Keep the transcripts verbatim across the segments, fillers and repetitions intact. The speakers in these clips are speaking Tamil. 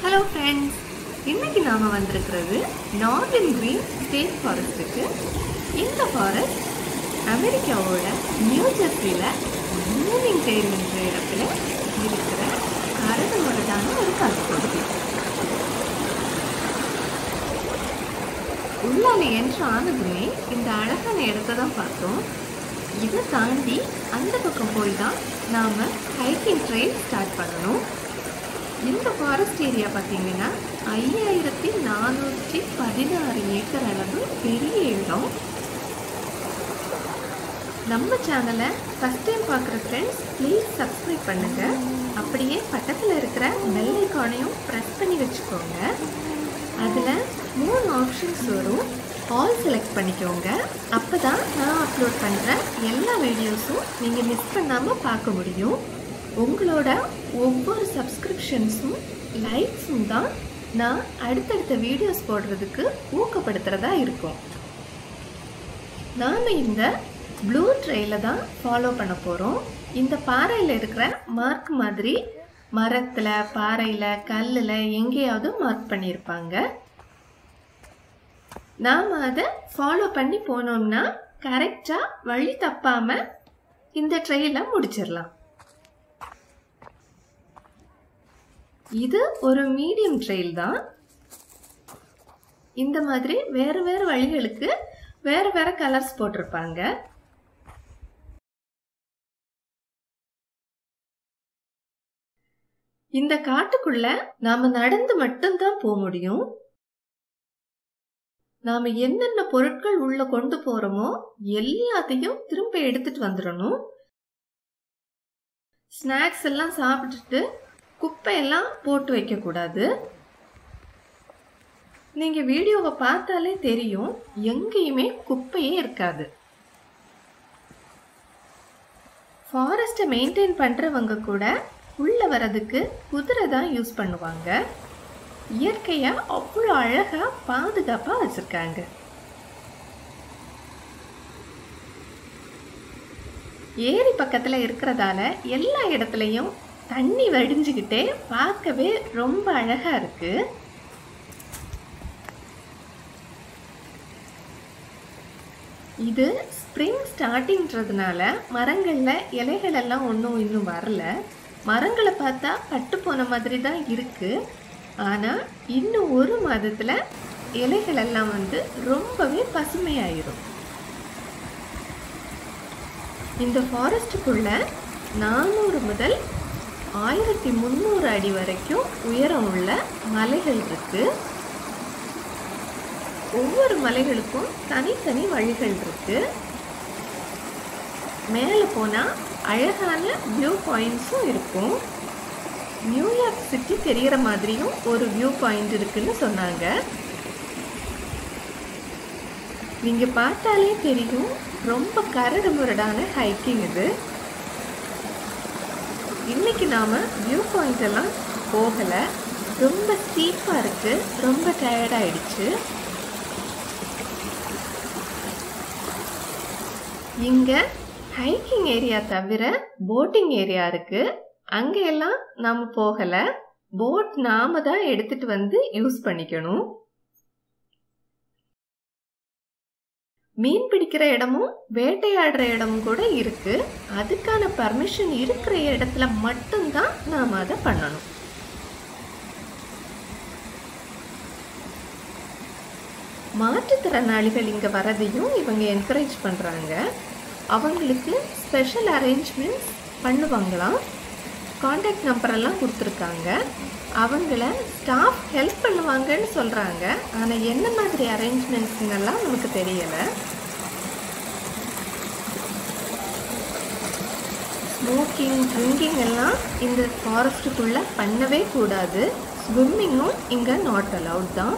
Hello friends, இன்னைக்கு நாம வந்திருக்கிறது நார்தன் கிரீன் ஸ்டேட் ஃபாரஸ்ட்டுக்கு. இந்த ஃபாரஸ்ட் அமெரிக்காவோட நியூ ஜெர்சியில மூவிங் டெயில் என்ற இடத்துல இருக்கிற கரடுமுரடான ஒரு காட்டுப்பகுதி. உள்ளால என்ட்ரு ஆனதுமே இந்த அழகான இடத்தை தான் பார்த்தோம். இதை தாண்டி அந்த பக்கம் போய் தான் நாம் ஹைக்கிங் ட்ரெயில் ஸ்டார்ட் பண்ணணும். இந்த ஃபாரஸ்ட் ஏரியா பார்த்தீங்கன்னா ஐயாயிரத்தி நானூற்றி பதினாறு ஏக்கர் அளவு பெரிய இடம். நம்ம சேனலை ஃபஸ்ட் டைம் பார்க்குற ஃப்ரெண்ட்ஸ் ப்ளீஸ் சப்ஸ்கிரைப் பண்ணுங்கள். அப்படியே பக்கத்தில் இருக்கிற பெல் ஐகானையும் ப்ரெஸ் பண்ணி வச்சுக்கோங்க. அதில் மூணு ஆப்ஷன்ஸ் வரும். ஆல் செலக்ட் பண்ணிக்கோங்க. அப்போ தான் நான் அப்லோட் பண்ணுற எல்லா வீடியோஸும் நீங்கள் மிஸ் பண்ணாமல் பார்க்க முடியும். உங்களோட ஒவ்வொரு சப்ஸ்கிரிப்ஷன்ஸும் லைக்ஸும் தான் நான் அடுத்தடுத்த வீடியோஸ் போடுறதுக்கு ஊக்கப்படுத்துகிறதா இருக்கும். நாம் இந்த ப்ளூ ட்ரெயில தான் ஃபாலோ பண்ண போகிறோம். இந்த பாறையில் இருக்கிற மார்க் மாதிரி மரத்தில், பாறையில், கல்லில் எங்கேயாவது மார்க் பண்ணியிருப்பாங்க. நாம் அதை ஃபாலோ பண்ணி போனோம்னா கரெக்டாக வழி தப்பாமல் இந்த ட்ரெயிலை முடிச்சிடலாம். இது ஒரு மீடியம் ட்ரெயில் தான். இந்த மாதிரி வேறு வேறு வழிகளுக்கு வேறு வேறு கலர்ஸ் போட்டிருப்பாங்க. இந்த காட்டுக்குள்ள நாம நடந்து மட்டும்தான் போக முடியும். நாம என்னென்ன பொருட்கள் உள்ள கொண்டு போறோமோ எல்லாத்தையும் திரும்ப எடுத்துட்டு வந்துடணும். ஸ்நாக்ஸ் எல்லாம் சாப்பிட்டுட்டு குப்பையெல்லாம் போட்டு வைக்க கூடாது. நீங்க வீடியோவை பார்த்தாலே தெரியும், எங்கேயுமே குப்பையே இருக்காது. ஃபாரஸ்ட்டை மெயின்டைன் பண்றவங்க கூட உள்ள வரதுக்கு குதிரை தான் யூஸ் பண்ணுவாங்க. இயற்கையா அவ்வளோ அழகா பாதுகாப்பா வச்சிருக்காங்க. ஏரி பக்கத்துல இருக்கிறதால எல்லா இடத்துலையும் தண்ணி வடிஞ்சுக்கிட்டே பார்க்கவே ரொம்ப அழகா இருக்கு. இது ஸ்ப்ரிங் ஸ்டார்டிங்கிறதுனால மரங்கள்ல இலைகள் எல்லாம் ஒன்றும் இன்னும் வரல. மரங்களை பார்த்தா பட்டு போன மாதிரி தான் இருக்கு. ஆனா இன்னும் ஒரு மாதத்துல இலைகள் எல்லாம் வந்து ரொம்பவே பசுமையாயிரும். இந்த ஃபாரஸ்டுக்குள்ள நானூறு முதல் ஆயிரத்தி முந்நூறு அடி வரைக்கும் உயரம் உள்ள மலைகள் இருக்கு. ஒவ்வொரு மலைகளுக்கும் தனித்தனி வழிகள் இருக்கு. மேலே போனா அழகான வியூ பாயிண்ட்ஸும் இருக்கும். நியூயார்க் சிட்டி தெரியற மாதிரியும் ஒரு வியூ பாயிண்ட் இருக்குன்னு சொன்னாங்க. நீங்க பார்த்தாலே தெரியும், ரொம்ப கரடு முரடான ஹைக்கிங் இது. இன்னைக்கு நாம வியூ பாயிண்ட் எல்லாம் போகல. ரொம்ப ஸ்டீப்பா இருக்கு. ரொம்ப டயர்ட் ஆயிடுச்சு. இங்க ஹைக்கிங் ஏரியா தவிர போட்டிங் ஏரியா இருக்கு. அங்க எல்லாம் நாம போகல. போட் நாம தான் எடுத்துட்டு வந்து யூஸ் பண்ணிக்கணும். மீன் பிடிக்கிற இடமும் வேட்டையாடுற இடமும் கூட இருக்கு. அதுக்கான பர்மிஷன் இருக்கிற இடத்துல மட்டும்தான் நாம அதை பண்ணணும். மாற்றுத்திறனாளிகள் இங்க வரதையும் இவங்க என்கரேஜ் பண்றாங்க. அவங்களுக்கு ஸ்பெஷல் அரேஞ்ச்மெண்ட்ஸ் பண்ணுவாங்களாம். கான்டாக்ட் நம்பர் எல்லாம் கொடுத்துருக்காங்க. அவங்கள ஸ்டாஃப் ஹெல்ப் பண்ணுவாங்கன்னு சொல்றாங்க. ஆனா என்ன மாதிரி அரேஞ்ச்மெண்ட்ஸ்ங்கெல்லாம் நமக்கு தெரியல. ஸ்மோக்கிங், ட்ரிங்கிங் எல்லாம் இந்த ஃபாரஸ்ட்டுக்குள்ள பண்ணவே கூடாது. ஸ்விம்மிங்கும் இங்க நாட் அலவுட் தான்.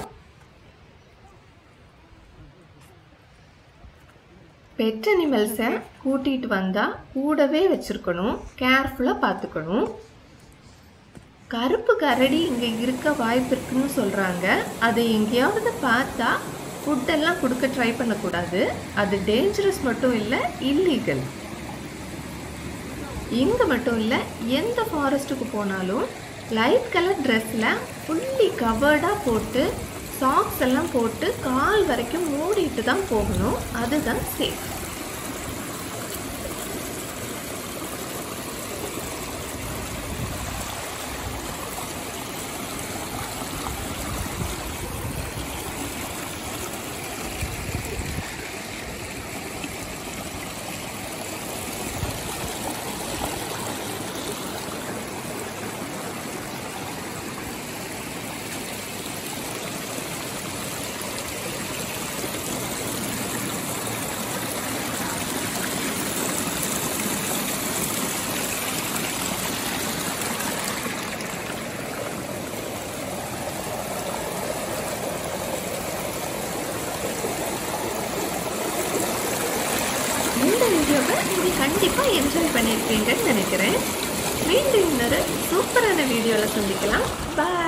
பெட் அனிமல்ஸை கூட்டிகிட்டு வந்தால் கூடவே வச்சுருக்கணும். கேர்ஃபுல்லாக பார்த்துக்கணும். கருப்பு கரடி இங்கே இருக்க வாய்ப்பு இருக்குன்னு சொல்கிறாங்க. அதை எங்கேயாவது பார்த்தா ஃபுட்டெல்லாம் கொடுக்க ட்ரை பண்ணக்கூடாது. அது டேஞ்சரஸ் மட்டும் இல்லை, இல்லீகல். இங்கே மட்டும் இல்லை, எந்த ஃபாரஸ்ட்டுக்கு போனாலும் லைட் கலர் ட்ரெஸ்ஸில் ஃபுல்லி கவர்டாக போட்டு சாக்ஸ் எல்லாம் போட்டு கால் வரைக்கும் மூடிட்டு தான் போகணும். அதுதான் சேஃப். இந்த வீடியோவை நீங்கள் கண்டிப்பாக என்ஜாய் பண்ணியிருப்பீங்கன்னு நினைக்கிறேன். மீண்டும் இன்னொரு சூப்பரான வீடியோவில் சந்திக்கலாம். பாய்.